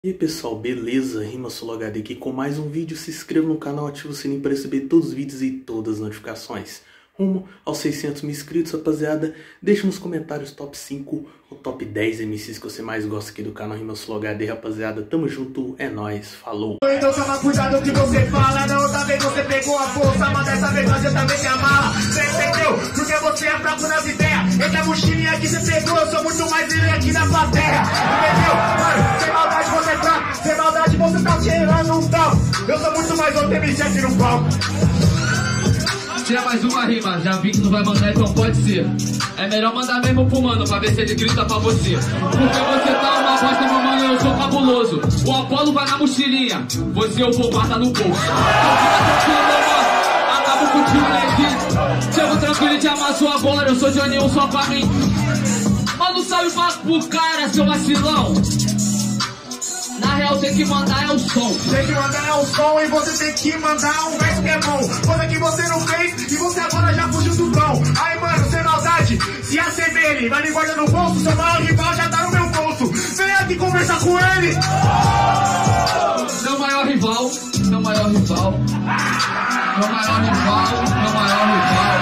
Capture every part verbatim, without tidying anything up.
E aí pessoal, beleza? RimaSoloHD aqui com mais um vídeo. Se inscreva no canal, ative o sininho para receber todos os vídeos e todas as notificações. Rumo aos seiscentos mil inscritos, rapaziada. Deixa nos comentários top cinco ou top dez M Cs que você mais gosta aqui do canal RimaSoloHD, rapaziada. Tamo junto, é nóis, falou! Então toma cuidado o que você fala. Na outra vez você pegou a força, mas dessa vez você também se amarra. Você entendeu? Porque você é fraco nas ideias. Entra a mochilinha que você pegou, eu sou muito mais ele aqui na plateia. Entendeu? Mano, sem maldade você tá, sem maldade você tá cheirando um tal. Eu sou muito mais outro M C aqui no palco. Tira mais uma rima, já vi que não vai mandar, então pode ser. É melhor mandar mesmo pro mano, pra ver se ele grita pra você. Porque você tá uma bosta, meu mano, eu sou cabuloso. O Apolo vai na mochilinha, você eu vou guardar no bolso. Então fica tranquilo, meu mano, acabo contigo, né, gente? Chego tranquilo e te amasso agora, eu sou Johnny um só pra mim. Mano, salve pro cara, seu vacilão. Na real tem que mandar é o som. Tem que mandar é o som e você tem que mandar um verso que é bom. Coisa que você não fez e você agora já fugiu do tom. Aí mano, sem maldade, se a C B L vai me guardar no bolso, seu maior rival já tá no meu bolso. Vem aqui conversar com ele. Meu maior rival, meu maior rival. Meu maior rival, meu maior rival.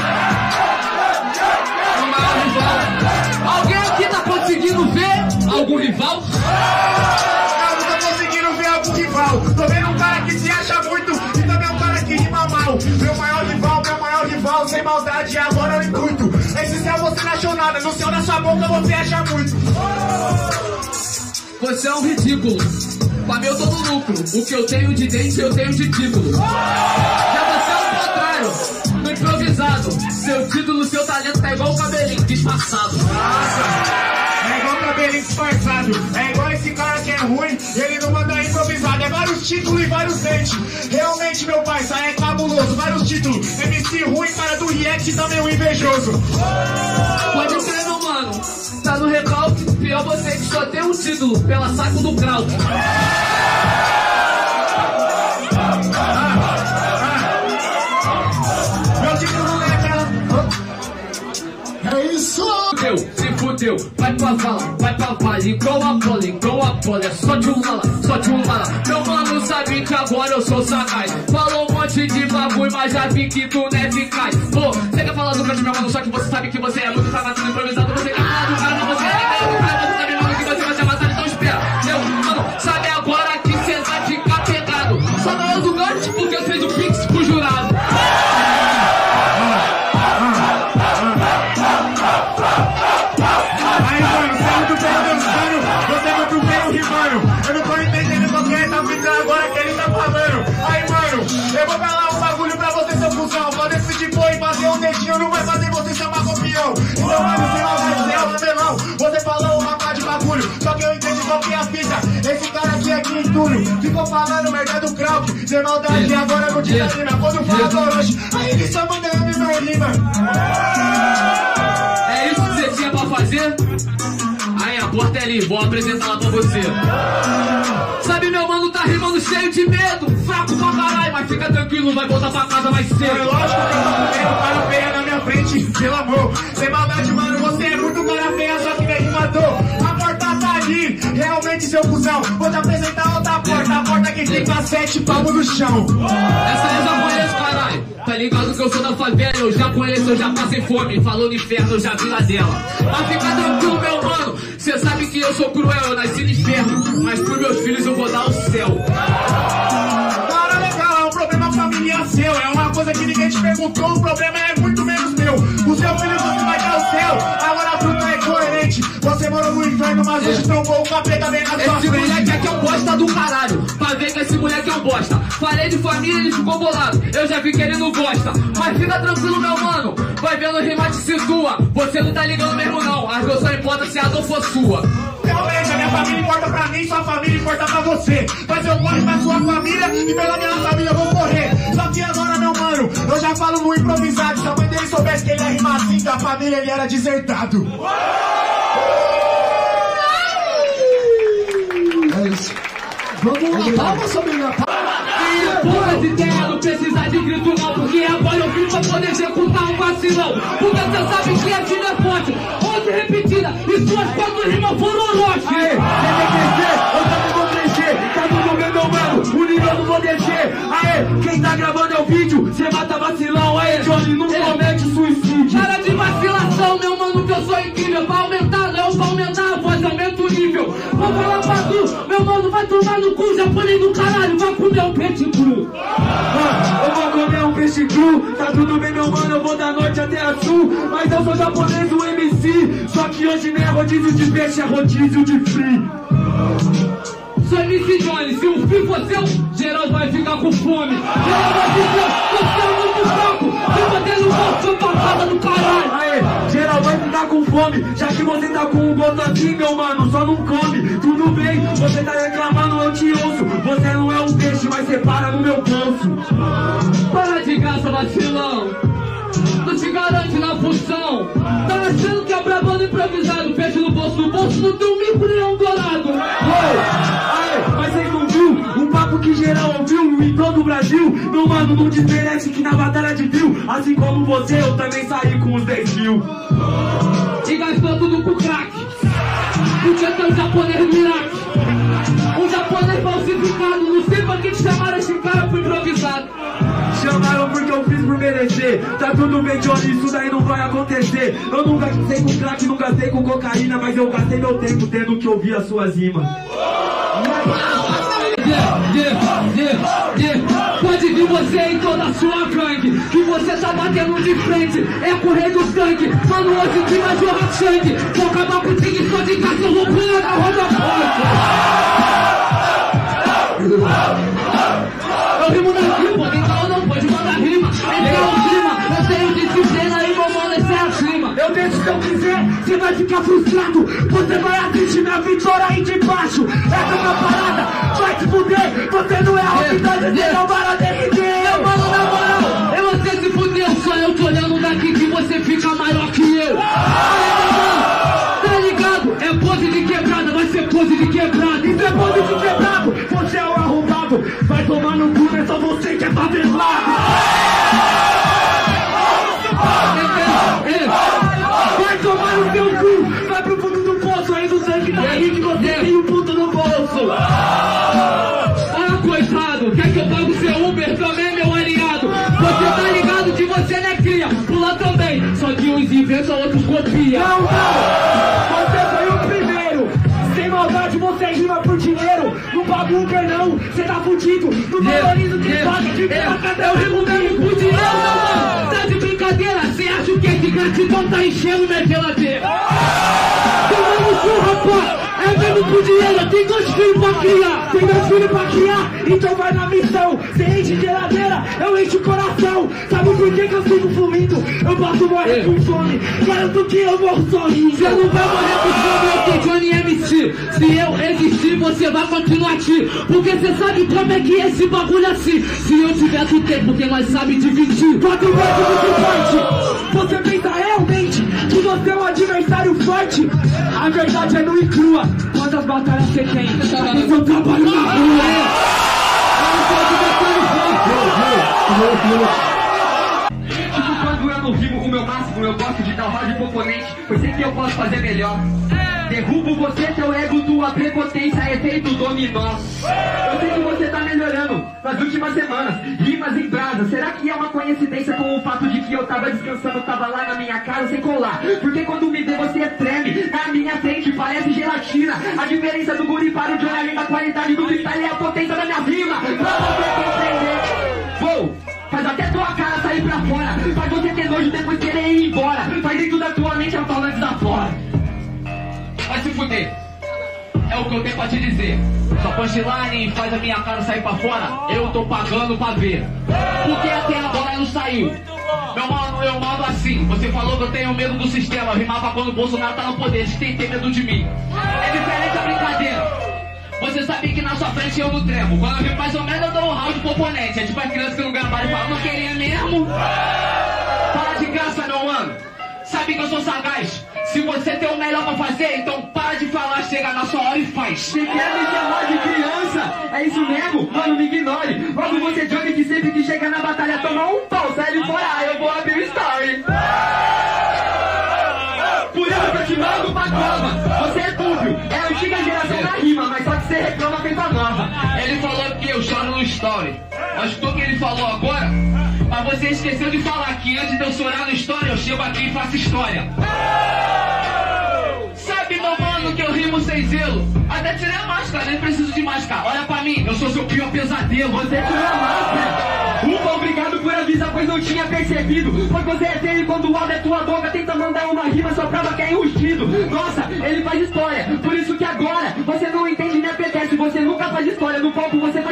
Meu maior rival. Alguém aqui tá conseguindo ver algum rival? Tô vendo um cara que se acha muito e também um cara que rima mal. Meu maior rival, meu maior rival, sem maldade, agora eu intuito. Esse céu você não achou nada, no céu da sua boca você acha muito. Você é um ridículo, pra mim eu tô no lucro. O que eu tenho de dente eu tenho de título. Já você é o contrário, no improvisado. Seu título, seu talento tá igual o cabelinho disfarçado. Nossa! É igual o cabelinho disfarçado. É igual esse cara que é ruim, ele não manda improvisado. É vários títulos e vários dentes. Realmente, meu pai, isso aí é cabuloso. Vários títulos. M C ruim, cara do react também um invejoso. Pode ser, meu mano. Tá no recalque. Pior você que só tem um título. Pela saco do grau. Meu título não é aquela... É isso! Fudeu, se fudeu, vai pra vala, vai pra vale, igual a bola, igual a bola, é só de um lala, só de um lala. Meu mano sabe que agora eu sou sagaz. Falou um monte de bagulho, mas já vi que tu não é eficaz. Pô, você quer falar do cara de meu mano, só que você sabe que você é muito travado no improvisado. Você quer falar do cara, mas você é legal do cara, você sabe, mano, que você vai ser amassado, então espera. Meu mano, sabe agora que você vai ficar pegado. Só na hora do norte, porque eu fiz o pix pro jurado. Aí, mano, você é muito bem dançando, você é muito bem rimando. Eu não tô entendendo qual que é essa fita agora que ele tá falando. Aí, mano, eu vou falar um bagulho pra você, seu cuzão. Fazer esse tipo e fazer um dedinho não vai fazer você chamar campeão. Então, mano, você não vai ser o ramelão. Você falou uma pá de bagulho, só que eu entendi qual que é a fita. Esse cara aqui é quintuno, ficou falando merda do Krauk. Sem maldade, agora não tira rima. Quando fala do Orochi, aí ele só manda eu e meu rima. É isso que você tinha pra fazer? Aí a porta é ali, vou apresentar lá pra você. Sabe, meu mano tá rimando cheio de medo, fraco pra caralho, mas fica tranquilo, vai voltar pra casa mais cedo. É lógico que eu tô vendo o cara feia na minha frente, pelo amor. Sem maldade, mano, você é muito cara feia, só que nem rimador. A porta tá ali, realmente, seu cuzão. Vou te apresentar outra porta, a porta que fica sete palmos no chão. Essa eu já conheço, caralho. Tá ligado que eu sou da favela, eu já conheço, eu já passei fome. Falou no inferno, eu já vi lá dela. Mas fica tranquilo, meu mano, cê sabe que eu sou cruel, eu nasci no inferno, mas pros meus filhos eu vou dar o céu. Cara, legal, é um problema familiar seu. É uma coisa que ninguém te perguntou, o problema é muito menos meu. O seu filho você vai dar o céu, agora tu não é coerente. Você morou no inferno, mas hoje trombou o capeta bem na sua frente. Esse moleque aqui é um bosta do caralho, pra ver que esse moleque é um bosta. Falei de família, ele ficou bolado, eu já vi que ele não gosta. Mas fica tranquilo, meu mano, vai vendo rima te situa. Você não tá ligando mesmo não, as duas só importa se a dor for sua. Realmente, a minha família importa pra mim, sua família importa pra você. Mas eu corro pra sua família e pela minha família eu vou correr. Só que agora, meu mano, eu já falo no improvisado. Se a mãe dele soubesse que ele ia rimar assim, da família ele era desertado. É isso. Vamos lá, palmas, família. Poucas ideias, não precisa de grito não, porque agora eu vim pra poder executar um vacilão. Porque você sabe que a vida é forte, outra repetida, e suas quatro rimas foram Orochi. Aê, você quer crescer? Eu também vou crescer. vou descer. Aê, quem tá gravando é o vídeo, cê mata vacilão. Aê, Johnny, não comete suicídio. Para de vacilação, meu mano, que eu sou incrível. Pra aumentar, não, pra aumentar a voz, aumenta o nível. Vou falar pra tu, meu mano, vai tomar no cu, japonês do caralho, vai comer um peixe cru. Ah, eu vou comer um peixe cru, tá tudo bem, meu mano, eu vou da norte até a sul. Mas eu sou japonês, o M C, só que hoje nem é rodízio de peixe, é rodízio de free. Sou M C Johnny, se o fim for seu, geral vai ficar com fome. Geral vai ficar, você é muito fraco, se bater no bolso, sou passada do caralho. Aê, geral vai ficar com fome, já que você tá com um gosto assim, meu mano, só não come. Tudo bem, você tá reclamando, eu te ouço. Você não é um peixe, mas você para no meu bolso. Para de graça, vacilão, não te garante na função. Tá achando que é brabando improvisado, peixe no bolso, no bolso não tem um mico leão dourado. Aê, mas vocês não viu um papo que geral ouviu em todo o Brasil? Meu mano, não desmerece que na batalha de trio, assim como você, eu também saí com os dez mil. E gastou tudo com crack, porque tem um japonês no Iraque, um japonês falsificado. Não sei pra que te chamaram esse cara pro improvisado. Chamaram porque eu fiz por merecer. Tá tudo bem, Johnny, isso daí não vai acontecer. Eu nunca gastei com crack, não gastei com cocaína, mas eu gastei meu tempo tendo que ouvir as suas rimas. Yeah, yeah, yeah, yeah. Pode vir você e toda a sua gangue, que você tá batendo de frente, é correr do sangue. Mano, hoje que vai jorrar sangue, vou acabar com o tigre só de cachorro pula na roda forte. Eu rimo daqui, pô, então não pode mandar rima. Esse é o clima, eu tenho disciplina aí, meu mano, esse é a clima. Eu deixo se eu quiser, você vai ficar frustrado. Você vai assistir minha vitória aí de baixo. Essa é uma parada, vai te fuder. Você não é a autoridade, você não vai derreter. Meu mano, na moral, eu você se fuder. Só eu tô olhando daqui que você fica maior que eu. Aí, meu mano, tá ligado? É pose de quebrada, vai ser pose de quebrada. Isso é pose de quebrado, você é o arrombado. Vai tomar no cu, é só você que é favelado. Vai tomar no seu cu, vai pro fundo do poço, aí do sangue da aí que você tem um puto no bolso. Ah, coitado, quer que eu pague o seu Uber também, meu aliado? Você tá ligado que você não é cria, pula também, só que uns inventam, outros copia. Não, não, você foi o primeiro. Sem maldade você rima por dinheiro. Não paga Uber não, você tá fudido. Não valoriza que paga de faca. Eu rimo mesmo por dinheiro, meu mano. Tá de brincadeira, cê acha o que? Que gratidão tá enchendo minha geladeira. Tomando cu, rapaz, é mesmo por dinheiro. Tem dois filhos pra criar, tem dois filhos pra criar. Então vai na missão, cê enche geladeira, eu encho o coração. Sabe por que que eu sigo fumindo? Eu posso morrer com fome, garanto que eu morro sorrindo. Cê não vai morrer com fome, eu sou Johnny M C. Se eu existir, você vai continuar aqui, porque cê sabe como é que é esse bagulho assim. Se eu tiver do tempo, quem mais sabe dividir. Quatro vezes muito forte. Você pensa realmente que você é um adversário forte? A verdade é nua e crua. Quantas batalhas você tem? Aqui eu trabalho na rua. Eu não sou adversário forte. Tipo quando eu não rimo o meu máximo, eu gosto de dar o round pro oponente, pois sei que eu posso fazer melhor. Derrubo você, teu ego, tua prepotência, efeito dominó. Eu sei que você tá melhorando nas últimas semanas, rimas em brasa. Será que é uma coincidência com o fato de que eu tava descansando, tava lá na minha casa sem colar? Porque quando me vê você treme, na minha frente parece gelatina. A diferença do guri para o Johnny, a qualidade do freestyle é a potência da minha rima. Pra você compreender, vou, faz até tua cara sair pra fora. Faz você ter nojo depois querer ir embora. Faz dentro da tua mente a falange da fora. Vai se fuder, é o que eu tenho pra te dizer. Sua punchline faz a minha cara sair pra fora, eu tô pagando pra ver. Porque até agora não saiu. Meu mano, eu mando assim. Você falou que eu tenho medo do sistema. Rimava quando o Bolsonaro tá no poder, você tem que ter medo de mim. É diferente a brincadeira. Você sabe que na sua frente eu não tremo. Quando eu rimo mais ou menos eu dou um round pro oponente. É tipo a criança que não gabaram e fala, não queria mesmo. Para de graça, meu mano. Sabe que eu sou sagaz. Se você tem o melhor pra fazer, então para de falar, chega na sua hora e faz. Você quer me chamar de criança? É isso mesmo? Mano, me ignore. Logo você Johnny que sempre que chega na batalha toma um pau, sai de fora, eu vou abrir o story. Por isso que eu te mando pra cova. Você é dúbio, é a antiga geração da rima, mas só que você reclama feita nova. Ele falou que eu choro no story. foi. Mas escutou o que ele falou agora? Mas você esqueceu de falar que antes de eu chorar na história, eu chego aqui e faço história. Sabe, meu mano, que eu rimo sem zelo. Até tirei a máscara, nem preciso de máscara. Olha pra mim, eu sou seu pior pesadelo. Você tirou a máscara. Ufa, obrigado por avisar, pois não tinha percebido. Pois você é feio quando o áudio é tua boca. Tenta mandar uma rima, sua prova que é enrustido. Nossa, ele faz história, por isso que agora você não entende nem apetece. Você nunca faz história, no palco você não